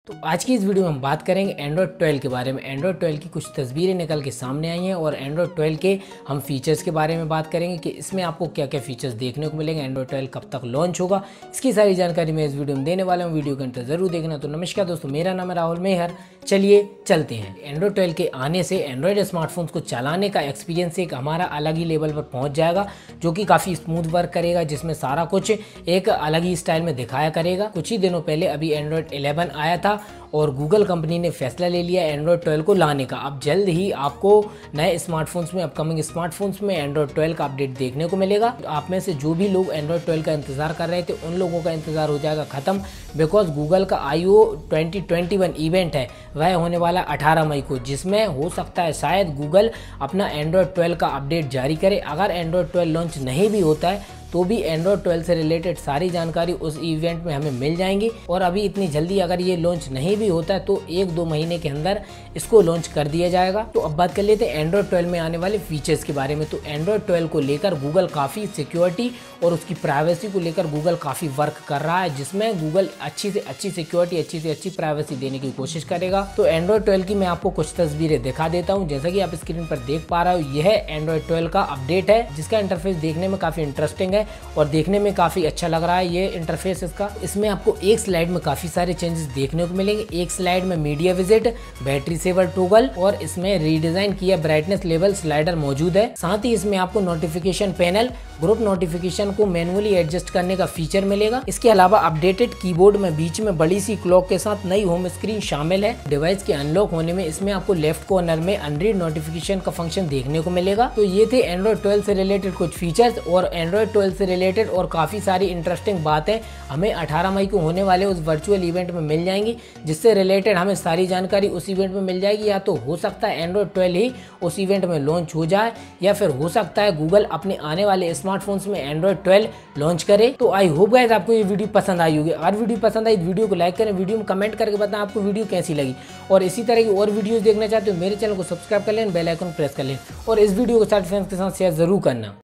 तो आज की इस वीडियो में हम बात करेंगे एंड्रॉयड 12 के बारे में। एंड्रॉयड 12 की कुछ तस्वीरें निकल के सामने आई हैं और एंड्रॉयड 12 के हम फीचर्स के बारे में बात करेंगे कि इसमें आपको क्या क्या फीचर्स देखने को मिलेंगे, एंड्रॉयड 12 कब तक लॉन्च होगा, इसकी सारी जानकारी मैं इस वीडियो में देने वाला हूँ। वीडियो के अंत जरूर देखना। तो नमस्कार दोस्तों, मेरा नाम है राहुल मेहर। चलिए चलते हैं। एंड्रॉयड 12 के आने से एंड्रॉयड स्मार्टफोन्स को चलाने का एक्सपीरियंस एक हमारा अलग ही लेवल पर पहुँच जाएगा, जो कि काफ़ी स्मूथ वर्क करेगा, जिसमें सारा कुछ एक अलग ही स्टाइल में दिखाया करेगा। कुछ ही दिनों पहले अभी एंड्रॉयड 11 आया था और गूगल कंपनी ने फैसला ले लिया एंड्रॉयड 12 को लाने का। अब जल्द ही आपको नए स्मार्टफोन्स में, अपकमिंग स्मार्टफोन्स में एंड्रॉयड 12 का अपडेट देखने को मिलेगा। आप में से जो भी लोग एंड्रॉयड 12 का इंतजार कर रहे थे, उन लोगों का इंतजार हो जाएगा खत्म, बिकॉज गूगल का I/O 2021 इवेंट है, वह होने वाला 18 मई को, जिसमें हो सकता है शायद गूगल अपना एंड्रॉयड 12 का अपडेट जारी करे। अगर एंड्रॉयड 12 लॉन्च नहीं भी होता है तो भी एंड्रॉयड 12 से रिलेटेड सारी जानकारी उस इवेंट में हमें मिल जाएंगी। और अभी इतनी जल्दी अगर ये लॉन्च नहीं भी होता है तो 1-2 महीने के अंदर इसको लॉन्च कर दिया जाएगा। तो अब बात कर लेते हैं एंड्रॉयड 12 में आने वाले फीचर्स के बारे में। तो एंड्रॉयड 12 को लेकर गूगल काफ़ी सिक्योरिटी और उसकी प्राइवेसी को लेकर गूगल काफ़ी वर्क कर रहा है, जिसमें गूगल अच्छी से अच्छी सिक्योरिटी, अच्छी से अच्छी प्राइवेसी देने की कोशिश करेगा। तो एंड्रॉयड 12 की मैं आपको कुछ तस्वीरें दिखा देता हूँ। जैसा कि आप स्क्रीन पर देख पा रहे हो, यह एंड्रॉयड 12 का अपडेट है, जिसका इंटरफेस देखने में काफ़ी इंटरेस्टिंग है और देखने में काफ़ी अच्छा लग रहा है ये इंटरफेस इसका। इसमें आपको एक स्लाइड में काफ़ी सारे चेंजेस देखने को मिलेंगे। एक स्लाइड में media visit, battery saver toggle और इसमें रीडिजाइन किया ब्राइटनेस लेवल स्लाइडर मौजूद है। साथ ही इसमें आपको नोटिफिकेशन पैनल, ग्रुप नोटिफिकेशन को मैनुअली एडजस्ट करने का फीचर मिलेगा। इसके अलावा अपडेटेड कीबोर्ड में बीच में बड़ी सी क्लॉक के साथ नई होम स्क्रीन शामिल है। डिवाइस के अनलॉक होने में इसमें आपको लेफ्ट कॉर्नर में अनरीड नोटिफिकेशन का फंक्शन देखने को मिलेगा। तो ये थे एंड्रॉयड 12 से रिलेटेड कुछ फीचर्स और एंड्रॉयड 12 से रिलेटेड और काफ़ी सारी इंटरेस्टिंग बातें हमें 18 मई को होने वाले उस वर्चुअल इवेंट में मिल जाएंगी, जिससे रिलेटेड हमें सारी जानकारी उस इवेंट में मिल जाएगी। या तो हो सकता है एंड्रॉयड 12 ही उस इवेंट में लॉन्च हो जाए, या फिर हो सकता है गूगल अपने आने वाले स्मार्टफोन्स में एंड्रॉयड 12 लॉन्च करे। तो आई होप गाइस आपको ये वीडियो पसंद आई होगी। अगर वीडियो पसंद आई तो वीडियो को लाइक करें, वीडियो में कमेंट करके बताएं आपको वीडियो कैसी लगी। और इसी तरह की और वीडियोस देखना चाहते हो मेरे चैनल को सब्सक्राइब कर लें, बेल आइकन प्रेस कर लें और इस वीडियो को सारे फ्रेंड्स के साथ शेयर जरूर करना।